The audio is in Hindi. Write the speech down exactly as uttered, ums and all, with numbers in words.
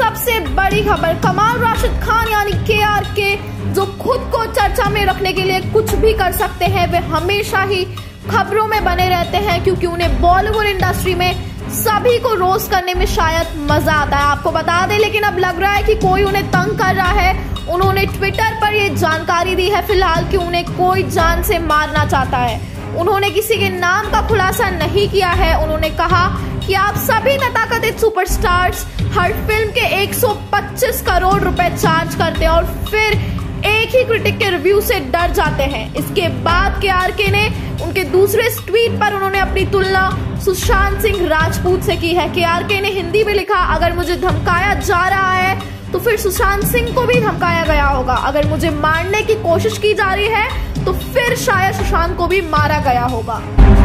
सबसे बड़ी खबर, कमाल राशिद खान यानी के आर के, जो खुद को चर्चा में रखने के लिए कुछ भी कर सकते हैं, वे हमेशा ही खबरों में बने रहते हैं क्योंकि उन्हें बॉलीवुड इंडस्ट्री में सभी को रोस्ट करने में शायद मजा आता है। आपको बता दें, लेकिन अब लग रहा है कि कोई उन्हें तंग कर रहा है। उन्होंने ट्विटर पर यह जानकारी दी है फिलहाल कि उन्हें कोई जान से मारना चाहता है। उन्होंने किसी के नाम का खुलासा नहीं किया है। उन्होंने कहा कि आप सभी तथाकथित सुपरस्टार्स हर फिल्म के एक सौ पच्चीस करोड़ रुपए चार्ज करते हैं और फिर एक ही क्रिटिक के रिव्यू से डर जाते हैं। इसके बाद के आर के ने उनके दूसरे ट्वीट पर उन्होंने अपनी तुलना सुशांत सिंह राजपूत से की है। के आर के ने हिंदी में लिखा, अगर मुझे धमकाया जा रहा है तो फिर सुशांत सिंह को भी धमकाया गया होगा। अगर मुझे मारने की कोशिश की जा रही है तो फिर शायद सुशांत को भी मारा गया होगा।